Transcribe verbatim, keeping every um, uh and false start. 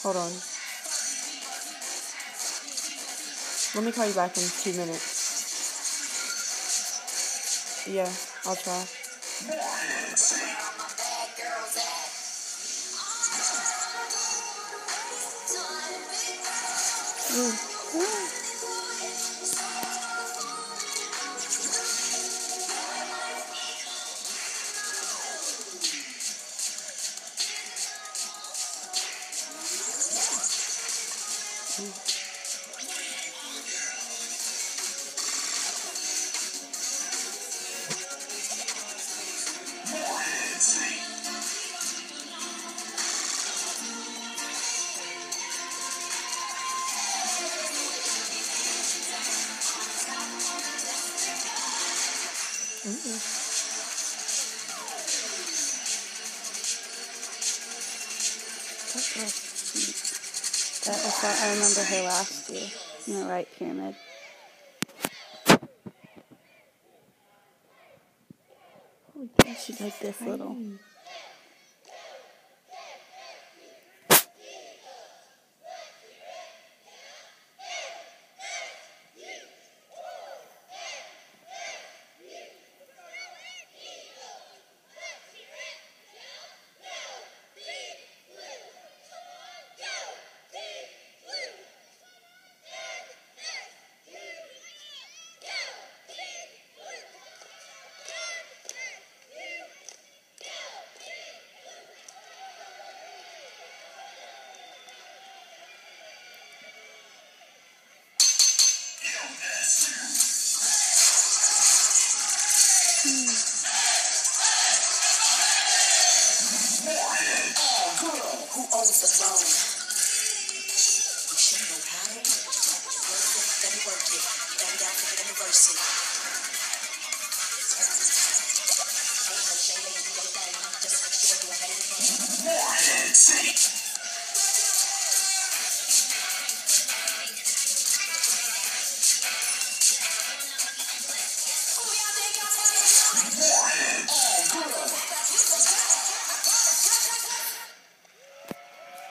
Hold on. Let me call you back in two minutes. Yeah, I'll try. Ooh. Ooh. Mm-mm. That was sweet. That was what I remember her last year in the right pyramid. Oh, yeah, She's like this tiny. little. Who owns the throne? You should know how to work it. Let me work it. Stand down for the anniversary. Ain't no shame in your thing. Just make sure you're ahead of the game. Warhead City.